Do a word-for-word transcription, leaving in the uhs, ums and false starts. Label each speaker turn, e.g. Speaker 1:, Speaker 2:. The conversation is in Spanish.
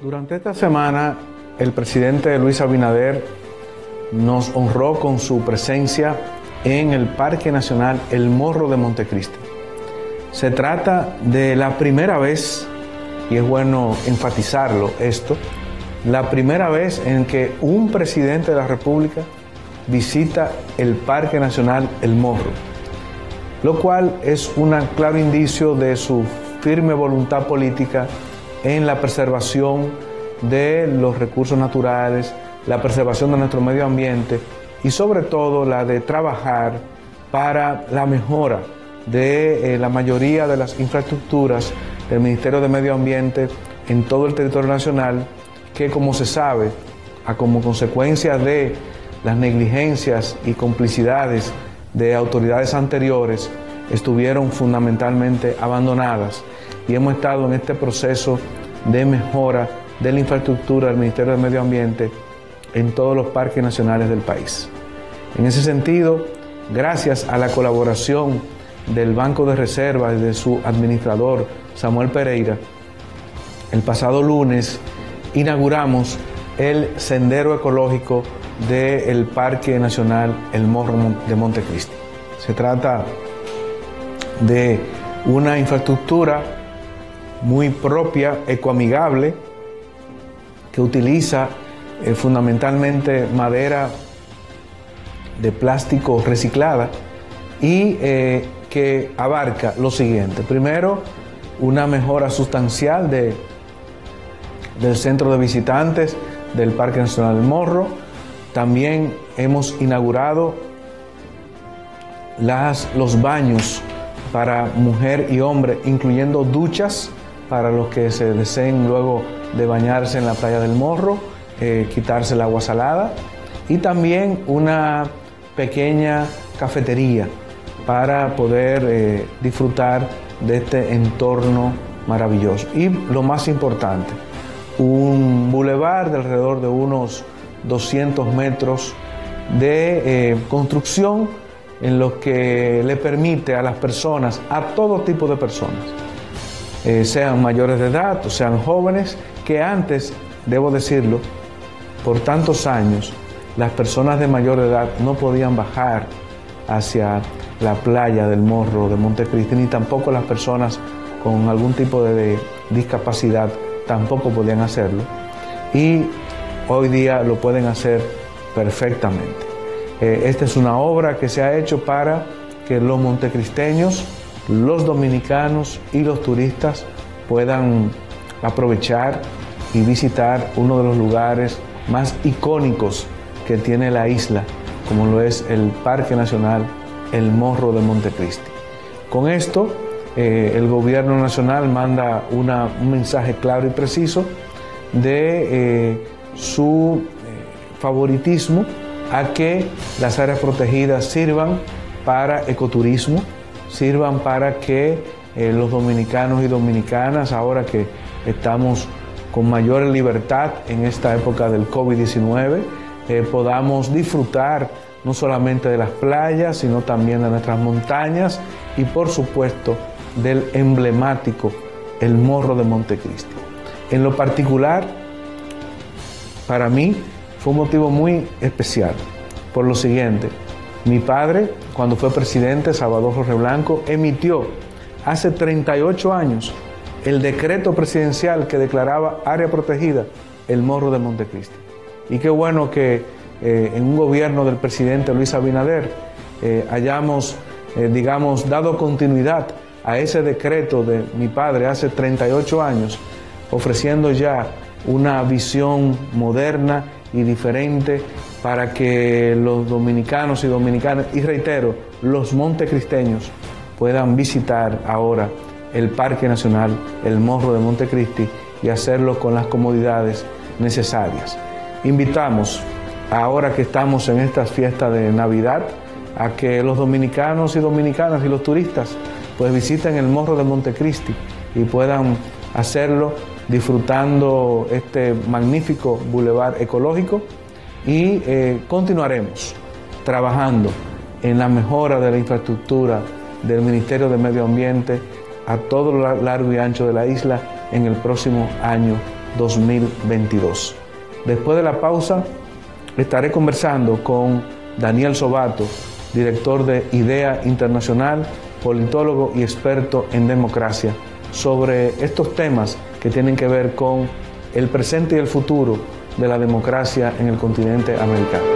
Speaker 1: Durante esta semana, el presidente Luis Abinader nos honró con su presencia en el Parque Nacional El Morro de Montecristi. Se trata de la primera vez, y es bueno enfatizarlo esto, la primera vez en que un presidente de la República visita el Parque Nacional El Morro, lo cual es un claro indicio de su firme voluntad política en la preservación de los recursos naturales, la preservación de nuestro medio ambiente y sobre todo la de trabajar para la mejora de eh, la mayoría de las infraestructuras del Ministerio de Medio Ambiente en todo el territorio nacional, que, como se sabe, a como consecuencia de las negligencias y complicidades de autoridades anteriores, estuvieron fundamentalmente abandonadas, y hemos estado en este proceso de mejora de la infraestructura del Ministerio de Medio Ambiente en todos los parques nacionales del país. En ese sentido, gracias a la colaboración del Banco de Reservas y de su administrador, Samuel Pereira, el pasado lunes inauguramos el sendero ecológico del Parque Nacional El Morro de Montecristi. Se trata de una infraestructura muy propia, ecoamigable, que utiliza eh, fundamentalmente madera de plástico reciclada y eh, que abarca lo siguiente. Primero, una mejora sustancial de, del centro de visitantes del Parque Nacional El Morro. También hemos inaugurado las, los baños para mujer y hombre, incluyendo duchas para los que se deseen luego de bañarse en la playa del Morro, eh, quitarse el agua salada, y también una pequeña cafetería para poder eh, disfrutar de este entorno maravilloso. Y lo más importante, un bulevar de alrededor de unos doscientos metros de eh, construcción, en lo que le permite a las personas, a todo tipo de personas, eh, sean mayores de edad o sean jóvenes, que antes, debo decirlo, por tantos años, las personas de mayor edad no podían bajar hacia la playa del Morro de Montecristi, ni tampoco las personas con algún tipo de, de discapacidad tampoco podían hacerlo, y hoy día lo pueden hacer perfectamente. Eh, esta es una obra que se ha hecho para que los montecristeños, los dominicanos y los turistas puedan aprovechar y visitar uno de los lugares más icónicos que tiene la isla, como lo es el Parque Nacional El Morro de Montecristi. Con esto, eh, el gobierno nacional manda una, un mensaje claro y preciso de eh, su eh, favoritismo a que las áreas protegidas sirvan para ecoturismo, sirvan para que eh, los dominicanos y dominicanas, ahora que estamos con mayor libertad en esta época del COVID diecinueve, eh, podamos disfrutar no solamente de las playas, sino también de nuestras montañas y, por supuesto, del emblemático El Morro de Montecristi. En lo particular, para mí, fue un motivo muy especial, por lo siguiente. Mi padre, cuando fue presidente, Salvador Jorge Blanco, emitió hace treinta y ocho años el decreto presidencial que declaraba área protegida El Morro de Montecristi. Y qué bueno que eh, en un gobierno del presidente Luis Abinader eh, hayamos, eh, digamos, dado continuidad a ese decreto de mi padre hace treinta y ocho años, ofreciendo ya una visión moderna y diferente para que los dominicanos y dominicanas, y reitero, los montecristeños, puedan visitar ahora el Parque Nacional El Morro de Montecristi y hacerlo con las comodidades necesarias. Invitamos, ahora que estamos en estas fiestas de Navidad, a que los dominicanos y dominicanas y los turistas pues visiten el Morro de Montecristi y puedan hacerlo disfrutando este magnífico bulevar ecológico, y eh, continuaremos trabajando en la mejora de la infraestructura del Ministerio de Medio Ambiente a todo lo largo y ancho de la isla en el próximo año dos mil veintidós. Después de la pausa, estaré conversando con Daniel Sobato, director de IDEA Internacional, politólogo y experto en democracia, sobre estos temas que tienen que ver con el presente y el futuro de la democracia en el continente americano.